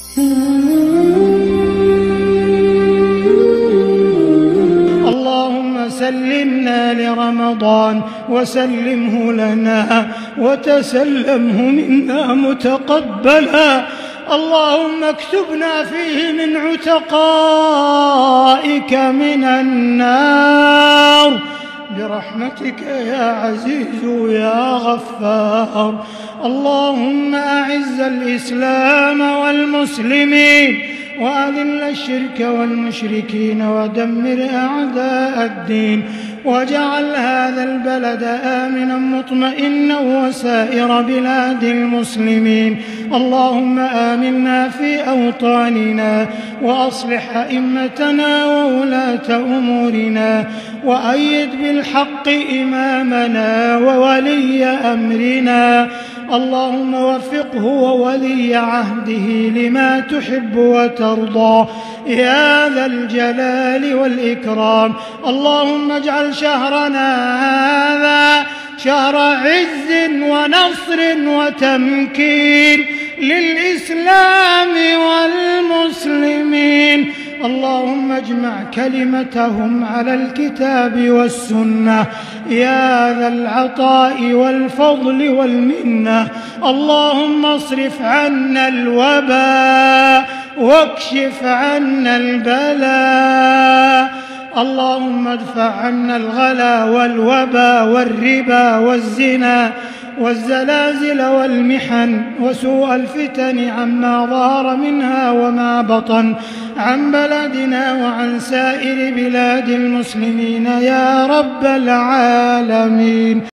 اللهم سلمنا لرمضان وسلمه لنا وتسلمه منا متقبلا. اللهم اكتبنا فيه من عتقائك من النار برحمتك يا عزيز يا غفار. اللهم أعز الإسلام والمسلمين وأذل الشرك والمشركين ودمر أعداء الدين، واجعل هذا البلد آمنا مطمئنا وسائر بلاد المسلمين. اللهم آمنا في أوطاننا وأصلح أئمتنا وولاة أمورنا، وأيد بالحق إمامنا وولي أمرنا. اللهم وفقه وولي عهده لما تحب وترضى يا ذا الجلال والإكرام. اللهم اجعل شهرنا هذا شهر عز ونصر وتمكين للإسلام والمسلمين. اللهم اجمع كلمتهم على الكتاب والسنة يا ذا العطاء والفضل والمنة. اللهم اصرف عنا الوباء واكشف عنا البلاء. اللهم ادفع عنا الغلا والوبا والربا والزنا والزلازل والمحن وسوء الفتن عما ظهر منها وما بطن عن بلدنا وعن سائر بلاد المسلمين يا رب العالمين.